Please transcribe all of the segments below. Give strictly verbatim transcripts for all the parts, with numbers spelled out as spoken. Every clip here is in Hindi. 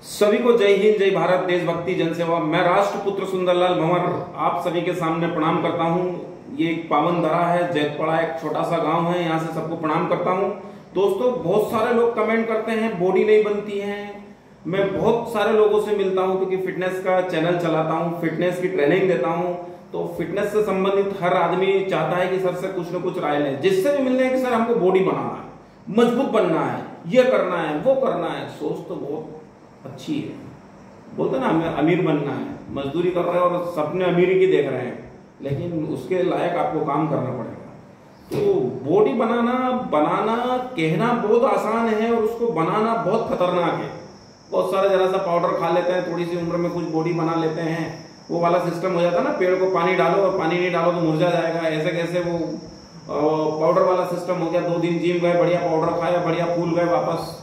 सभी को जय हिंद, जय भारत, देशभक्ति, जनसेवा। मैं राष्ट्रपुत्र सुंदरलाल भंवर आप सभी के सामने प्रणाम करता हूं। ये एक पावन धरा है, जैतपड़ा एक छोटा सा गांव है, यहां से सबको प्रणाम करता हूं। दोस्तों, बहुत सारे लोग कमेंट करते हैं बॉडी नहीं बनती है। मैं बहुत सारे लोगों से मिलता हूं क्योंकि फिटनेस का चैनल चलाता हूं, फिटनेस की ट्रेनिंग देता हूं। तो फिटनेस से संबंधित हर आदमी चाहता है कि सर से कुछ न कुछ राय लें, जिससे भी मिलने है कि सर हमको बॉडी बनाना है, मजबूत बनना है, ये करना है, वो करना है। सोच तो बहुत अच्छी है, बोलते ना हमें अमीर बनना है, मजदूरी कर रहे हैं और सपने अमीरी की देख रहे हैं, लेकिन उसके लायक आपको काम करना पड़ेगा। तो बॉडी बनाना बनाना कहना बहुत आसान है और उसको बनाना बहुत खतरनाक है। बहुत सारे जरा सा पाउडर खा लेते हैं, थोड़ी सी उम्र में कुछ बॉडी बना लेते हैं, वो वाला सिस्टम हो जाता है ना, पेड़ को पानी डालो और पानी नहीं डालो तो मुरझा जाएगा, ऐसे कैसे वो पाउडर वाला सिस्टम हो गया। दो दिन जिम गए, बढ़िया पाउडर खाया, बढ़िया फूल गए, वापस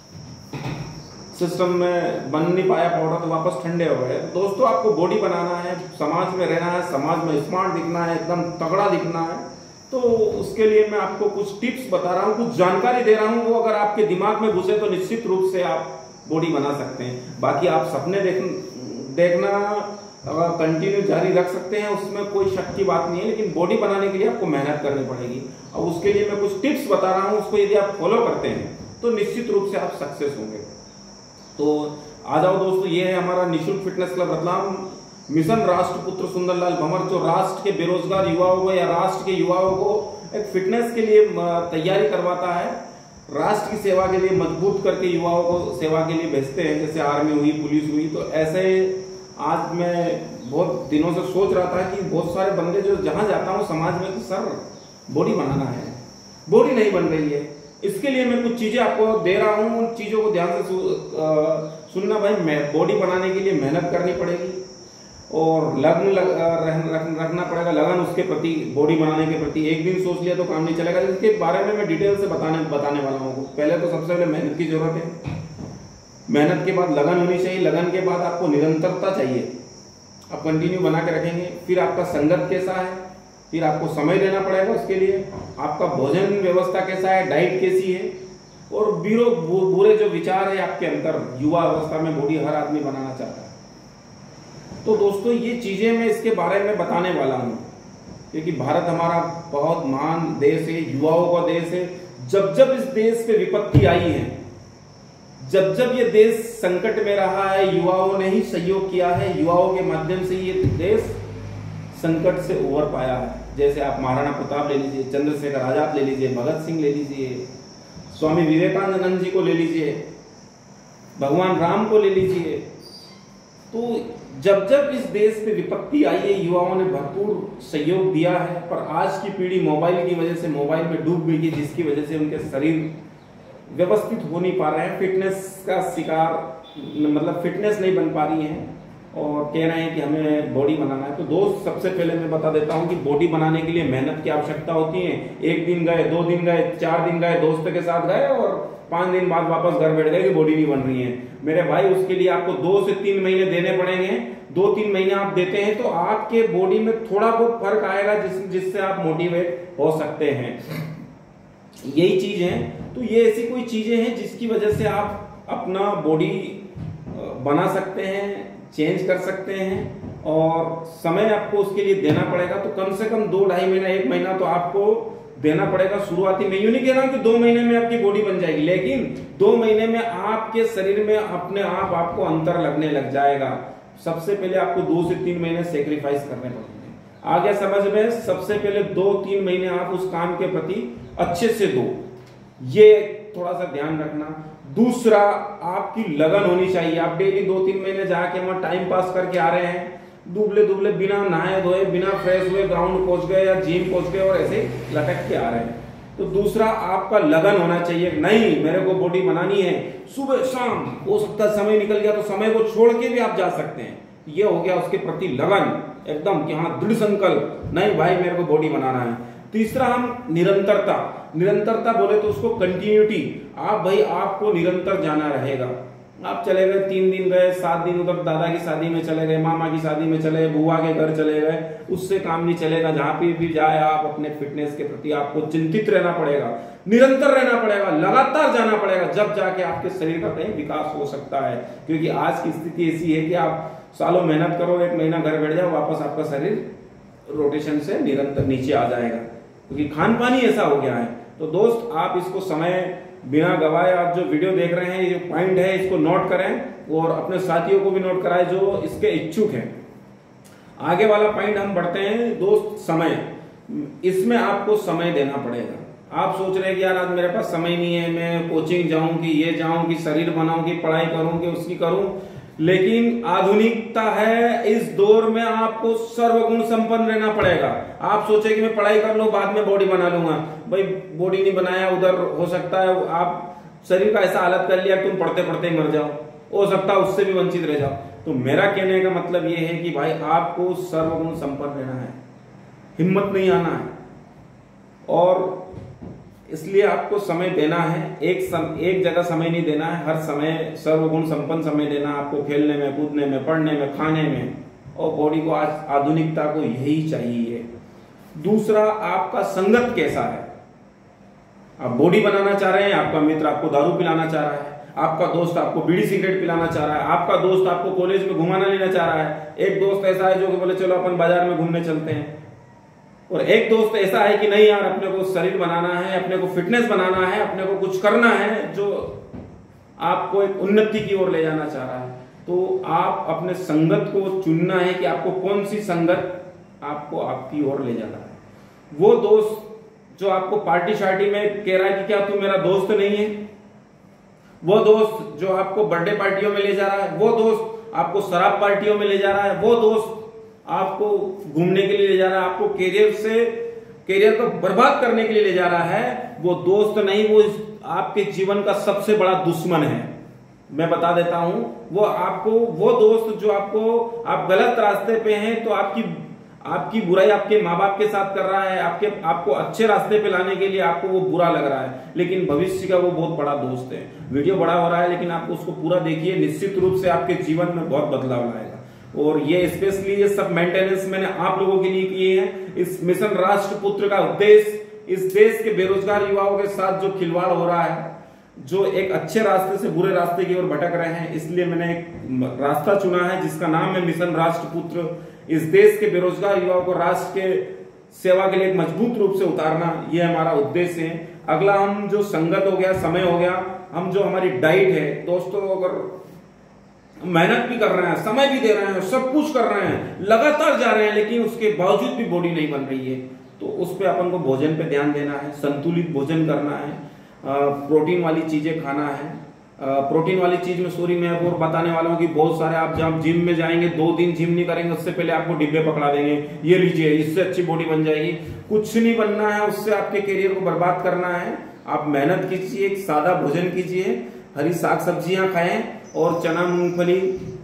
सिस्टम में बन नहीं पाया पाउडर तो वापस ठंडे हो गए। दोस्तों, आपको बॉडी बनाना है, समाज में रहना है, समाज में स्मार्ट दिखना है, एकदम तगड़ा दिखना है, तो उसके लिए मैं आपको कुछ टिप्स बता रहा हूँ, कुछ जानकारी दे रहा हूँ। वो अगर आपके दिमाग में घुसे तो निश्चित रूप से आप बॉडी बना सकते हैं। बाकी आप सपने देख देखना कंटिन्यू जारी रख सकते हैं, उसमें कोई शक की बात नहीं है, लेकिन बॉडी बनाने के लिए आपको मेहनत करनी पड़ेगी। और उसके लिए मैं कुछ टिप्स बता रहा हूँ, उसको यदि आप फॉलो करते हैं तो निश्चित रूप से आप सक्सेस होंगे। तो आ जाओ दोस्तों, ये है हमारा निःशुल्क फिटनेस क्लब रतलाम, मिशन राष्ट्रपुत्र सुंदरलाल भंवर, जो राष्ट्र के बेरोजगार युवाओं को या राष्ट्र के युवाओं को एक फिटनेस के लिए तैयारी करवाता है, राष्ट्र की सेवा के लिए मजबूत करके युवाओं को सेवा के लिए भेजते हैं, जैसे आर्मी हुई, पुलिस हुई। तो ऐसे आज मैं बहुत दिनों से सोच रहा था कि बहुत सारे बंदे जो जहां जाता हूं समाज में, कि सर बॉडी बनाना है, बॉडी नहीं बन रही है। इसके लिए मैं कुछ चीजें आपको दे रहा हूं, उन चीजों को ध्यान से सु, आ, सुनना भाई। मैं बॉडी बनाने के लिए मेहनत करनी पड़ेगी और लगन लग, रख, रख, रखना पड़ेगा, लगन उसके प्रति, बॉडी बनाने के प्रति। एक दिन सोच लिया तो काम नहीं चलेगा। इसके बारे में मैं डिटेल से बताने बताने वाला हूँ। पहले तो सबसे पहले मेहनत की जरूरत है, मेहनत के बाद लगन होनी चाहिए, लगन के बाद आपको निरंतरता चाहिए, आप कंटिन्यू बना के रखेंगे। फिर आपका संगत कैसा है, फिर आपको समय देना पड़ेगा उसके लिए, आपका भोजन व्यवस्था कैसा है, डाइट कैसी है, और बीरो बुरे जो विचार है आपके अंदर, युवा अवस्था में बॉडी हर आदमी बनाना चाहता है। तो दोस्तों, ये चीजें मैं इसके बारे में बताने वाला हूं, क्योंकि भारत हमारा बहुत महान देश है, युवाओं का देश है। जब जब इस देश पे विपत्ति आई है, जब जब ये देश संकट में रहा है, युवाओं ने ही सहयोग किया है, युवाओं के माध्यम से ये देश संकट से उबर पाया है। जैसे आप महाराणा प्रताप ले लीजिए, चंद्रशेखर आजाद ले लीजिए, भगत सिंह ले लीजिए, स्वामी विवेकानंद जी को ले लीजिए, भगवान राम को ले लीजिए। तो जब जब इस देश पे विपत्ति आई है, युवाओं ने भरपूर सहयोग दिया है। पर आज की पीढ़ी मोबाइल की वजह से मोबाइल में डूब गई है, जिसकी वजह से उनके शरीर व्यवस्थित हो नहीं पा रहे हैं, फिटनेस का शिकार, मतलब फिटनेस नहीं बन पा रही है और कह रहे हैं कि हमें बॉडी बनाना है। तो दोस्त, सबसे पहले मैं बता देता हूं कि बॉडी बनाने के लिए मेहनत की आवश्यकता होती है। एक दिन गए, दो दिन गए, चार दिन गए, दोस्त के साथ गए और पांच दिन बाद वापस घर बैठ गए कि बॉडी नहीं बन रही है। मेरे भाई, उसके लिए आपको दो से तीन महीने देने पड़ेंगे। दो तीन महीने आप देते हैं तो आपके बॉडी में थोड़ा बहुत फर्क आएगा, जिस जिससे आप मोटिवेट हो सकते हैं। यही चीज है। तो ये ऐसी कोई चीजें हैं जिसकी वजह से आप अपना बॉडी बना सकते हैं, चेंज कर सकते हैं, और समय आपको उसके लिए देना पड़ेगा। तो कम से कम दो ढाई महीना, एक महीना तो आपको देना पड़ेगा शुरुआती में। यूं नहीं कह रहा कि दो महीने में आपकी बॉडी बन जाएगी, लेकिन दो महीने में आपके शरीर में अपने आप आपको अंतर लगने लग जाएगा। सबसे पहले आपको दो से तीन महीने सेक्रीफाइस करने पड़ेंगे। आगे समझ में, सबसे पहले दो तीन महीने आप उस काम के प्रति अच्छे से दो, ये थोड़ा सा ध्यान रखना। दूसरा, आपकी लगन होनी चाहिए। आप डेली दो तीन महीने जाके वहां टाइम पास करके आ रहे हैं, दुबले दुबले, बिना नहाए धोए, बिना फ्रेश हुए ग्राउंड पहुंच गए या जिम पहुंच गए और ऐसे लटक के आ रहे हैं। तो दूसरा, आपका लगन होना चाहिए। नहीं, मेरे को बॉडी बनानी है, सुबह शाम, हो सकता है समय निकल गया तो समय को छोड़ के भी आप जा सकते हैं। ये हो गया उसके प्रति लगन, एकदम कि हाँ, दृढ़ संकल्प, नहीं भाई मेरे को बॉडी बनाना है। तीसरा, हम निरंतरता। निरंतरता बोले तो उसको कंटिन्यूटी। आप भाई, आपको निरंतर जाना रहेगा। आप चले गए, तीन दिन गए, सात दिन उधर दादा की शादी में चले गए, मामा की शादी में चले गए, बुआ के घर चले गए, उससे काम नहीं चलेगा। जहां पे भी जाए आप अपने फिटनेस के प्रति आपको चिंतित रहना पड़ेगा। निरंतर रहना पड़ेगा, लगातार जाना पड़ेगा, जब जाके आपके शरीर का कहीं विकास हो सकता है। क्योंकि आज की स्थिति ऐसी है कि आप सालों मेहनत करो, एक महीना घर बैठ जाओ, वापस आपका शरीर रोटेशन से निरंतर नीचे आ जाएगा, क्योंकि खान पान ही ऐसा हो गया है। तो दोस्त आप इसको समय बिना गवाए आप जो वीडियो देख रहे हैं, ये पॉइंट है, इसको नोट करें और अपने साथियों को भी नोट कराएं जो इसके इच्छुक हैं। आगे वाला पॉइंट हम बढ़ते हैं दोस्त, समय। इसमें आपको समय देना पड़ेगा। आप सोच रहे हैं कि यार आज मेरे पास समय नहीं है, मैं कोचिंग जाऊं कि ये जाऊं कि शरीर बनाऊं कि पढ़ाई करूं कि उसकी करूं, लेकिन आधुनिकता है, इस दौर में आपको सर्वगुण संपन्न रहना पड़ेगा। आप सोचे कि मैं पढ़ाई कर लूं बाद में बॉडी बना लूंगा, भाई बॉडी नहीं बनाया, उधर हो सकता है आप शरीर का ऐसा हालत कर लिया तुम पढ़ते पढ़ते ही मर जाओ, हो सकता है उससे भी वंचित रह जाओ। तो मेरा कहने का मतलब यह है कि भाई आपको सर्वगुण संपन्न रहना है, हिम्मत नहीं आना है, और इसलिए आपको समय देना है। एक सम, एक जगह समय नहीं देना है, हर समय सर्वगुण संपन्न समय देना है आपको, खेलने में, कूदने में, पढ़ने में, खाने में। और बॉडी को आज आधुनिकता को यही चाहिए। दूसरा, आपका संगत कैसा है। आप बॉडी बनाना चाह रहे हैं, आपका मित्र आपको दारू पिलाना चाह रहा है, आपका दोस्त आपको बीड़ी सिगरेट पिलाना चाह रहा है, आपका दोस्त आपको कॉलेज में घुमाना लेना चाह रहा है, एक दोस्त ऐसा है जो कि बोले चलो अपन बाजार में घूमने चलते हैं, और एक दोस्त ऐसा है कि नहीं यार अपने को शरीर बनाना है, अपने को फिटनेस बनाना है, अपने को कुछ करना है जो आपको एक उन्नति की ओर ले जाना चाह रहा है। तो आप अपने संगत को चुनना है कि आपको कौन सी संगत आपको आपकी ओर ले जाना है। वो दोस्त जो आपको पार्टी शार्टी में कह रहा है कि क्या तू मेरा दोस्त नहीं है, वो दोस्त जो आपको बर्थडे पार्टियों में ले जा रहा है, वो दोस्त आपको शराब पार्टियों में ले जा रहा है, वो दोस्त आपको घूमने के लिए ले जा रहा है, आपको कैरियर से कैरियर को बर्बाद करने के लिए ले जा रहा है, वो दोस्त नहीं, वो आपके जीवन का सबसे बड़ा दुश्मन है। मैं बता देता हूं, वो आपको वो दोस्त जो आपको आप गलत रास्ते पे हैं तो आपकी आपकी बुराई आपके माँ बाप के साथ कर रहा है, आपके आपको अच्छे रास्ते पे लाने के लिए आपको वो बुरा लग रहा है, लेकिन भविष्य का वो बहुत बड़ा दोस्त है। वीडियो बड़ा हो रहा है लेकिन आप उसको पूरा देखिए, निश्चित रूप से आपके जीवन में बहुत बदलाव लाएगा। और ये स्पेशली ये सब मेंटेनेंस मैंने आप लोगों के लिए किए हैं। इस मिशन राष्ट्रपुत्र का उद्देश्य इस देश के बेरोजगार युवाओं के साथ जो खिलवाड़ हो रहा है, जो एक अच्छे रास्ते से बुरे रास्ते की ओर भटक रहे हैं, इसलिए मैंने एक रास्ता चुना है जिसका नाम है मिशन राष्ट्रपुत्र। इस देश के बेरोजगार युवाओं को राष्ट्र के सेवा के लिए एक मजबूत रूप से उतारना, यह हमारा उद्देश्य है। अगला, हम जो संगत हो गया, समय हो गया, हम जो हमारी डाइट है दोस्तों, अगर मेहनत भी कर रहे हैं, समय भी दे रहे हैं, सब कुछ कर रहे हैं, लगातार जा रहे हैं, लेकिन उसके बावजूद भी बॉडी नहीं बन रही है, तो उस पे अपन को भोजन पे ध्यान देना है, संतुलित भोजन करना है, प्रोटीन वाली चीजें खाना है। प्रोटीन वाली चीज में सॉरी मैं आपको बताने वाला हूँ कि बहुत सारे आप जब जिम में जाएंगे, दो दिन जिम नहीं करेंगे उससे पहले आपको डिब्बे पकड़ा देंगे, ये लीजिए इससे अच्छी बॉडी बन जाएगी। कुछ नहीं बनना है, उससे आपके करियर को बर्बाद करना है। आप मेहनत कीजिए, एक सादा भोजन कीजिए, हरी साग सब्जियां खाएं, और चना मूंगफली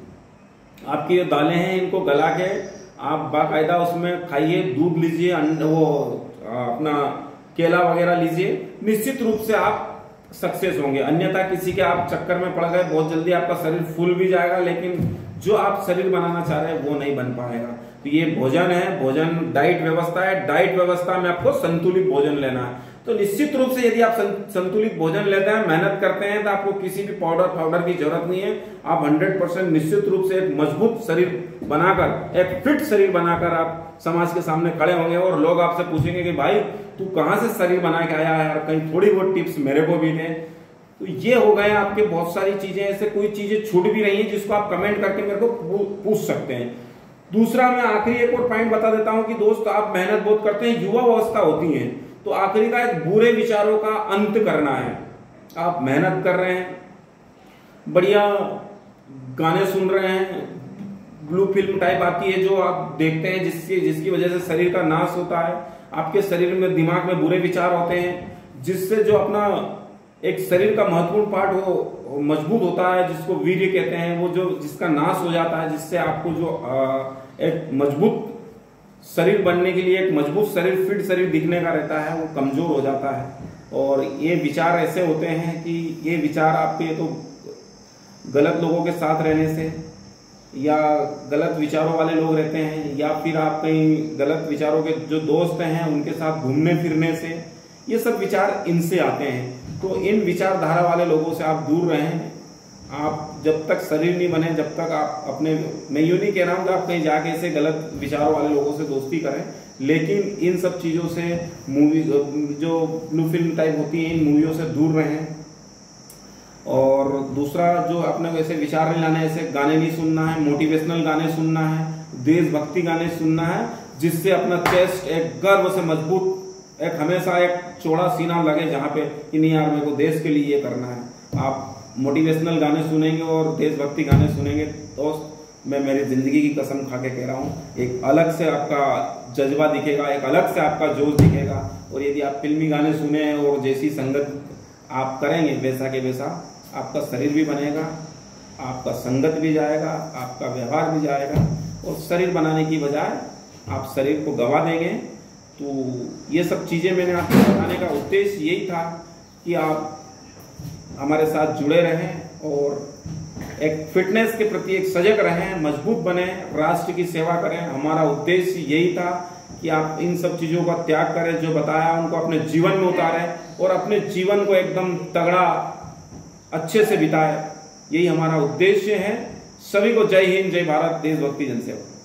आपकी जो दालें हैं इनको गला के आप बाकायदा उसमें खाइए, दूध लीजिए, वो अपना केला वगैरह लीजिए, निश्चित रूप से आप सक्सेस होंगे। अन्यथा किसी के आप चक्कर में पड़ गए, बहुत जल्दी आपका शरीर फूल भी जाएगा, लेकिन जो आप शरीर बनाना चाह रहे हैं वो नहीं बन पाएगा। तो ये भोजन है, भोजन डाइट व्यवस्था है, डाइट व्यवस्था में आपको संतुलित भोजन लेना है। तो निश्चित रूप से यदि आप संतुलित भोजन लेते हैं, मेहनत करते हैं, तो आपको किसी भी पाउडर पाउडर की जरूरत नहीं है। आप हंड्रेड परसेंट निश्चित रूप से एक मजबूत शरीर बनाकर, एक फिट शरीर बनाकर आप समाज के सामने खड़े होंगे, और लोग आपसे पूछेंगे कि भाई तू कहां से शरीर बना के आया है यार, कहीं थोड़ी बहुत टिप्स मेरे को भी दे। तो ये हो गए आपके बहुत सारी चीजें, ऐसे कोई चीजें छूट भी रही है जिसको आप कमेंट करके मेरे को पूछ सकते हैं। दूसरा, मैं आखिरी एक और पॉइंट बता देता हूं कि दोस्त आप मेहनत बहुत करते हैं, युवा अवस्था होती है, तो आखिरी का एक बुरे विचारों का अंत करना है। आप मेहनत कर रहे हैं, बढ़िया गाने सुन रहे हैं, ब्लू फिल्म टाइप आती है जो आप देखते हैं, जिसकी जिसकी वजह से शरीर का नाश होता है, आपके शरीर में दिमाग में बुरे विचार होते हैं, जिससे जो अपना एक शरीर का महत्वपूर्ण पार्ट वो मजबूत होता है, जिसको वीर्य कहते हैं, वो जो जिसका नाश हो जाता है, जिससे आपको जो आ, एक मजबूत शरीर बनने के लिए, एक मजबूत शरीर, फिट शरीर दिखने का रहता है, वो कमजोर हो जाता है। और ये विचार ऐसे होते हैं कि ये विचार आपके तो गलत लोगों के साथ रहने से, या गलत विचारों वाले लोग रहते हैं, या फिर आप कहीं गलत विचारों के जो दोस्त हैं उनके साथ घूमने फिरने से, ये सब विचार इनसे आते हैं। तो इन विचारधारा वाले लोगों से आप दूर रहें। आप जब तक शरीर नहीं बने, जब तक आप अपने, मैं यूँ नहीं कह रहा हूँ कि आप कहीं जाके ऐसे गलत विचारों वाले लोगों से दोस्ती करें, लेकिन इन सब चीज़ों से, मूवी जो ब्लू फिल्म टाइप होती है, इन मूवियों से दूर रहें। और दूसरा, जो अपने वैसे विचार नहीं लाने, ऐसे गाने नहीं सुनना है, मोटिवेशनल गाने सुनना है, देशभक्ति गाने सुनना है, जिससे अपना चेस्ट एक गर्व से मजबूत, एक हमेशा एक चौड़ा सीना लगे, जहाँ पे कि नहीं यार मेरे को देश के लिए ये करना है। आप मोटिवेशनल गाने सुनेंगे और देशभक्ति गाने सुनेंगे तो मैं मेरी जिंदगी की कसम खा के कह रहा हूँ, एक अलग से आपका जज्बा दिखेगा, एक अलग से आपका जोश दिखेगा। और यदि आप फिल्मी गाने सुने और जैसी संगत आप करेंगे, वैसा के वैसा आपका शरीर भी बनेगा, आपका संगत भी जाएगा, आपका व्यवहार भी जाएगा, और शरीर बनाने की बजाय आप शरीर को गवा देंगे। तो ये सब चीज़ें मैंने आपको बताने का उद्देश्य यही था कि आप हमारे साथ जुड़े रहें और एक फिटनेस के प्रति एक सजग रहें, मजबूत बने, राष्ट्र की सेवा करें। हमारा उद्देश्य यही था कि आप इन सब चीज़ों का त्याग करें, जो बताया उनको अपने जीवन में उतारें और अपने जीवन को एकदम तगड़ा अच्छे से बिताएं। यही हमारा उद्देश्य है। सभी को जय हिंद, जय भारत, देशभक्ति, जनसेवा।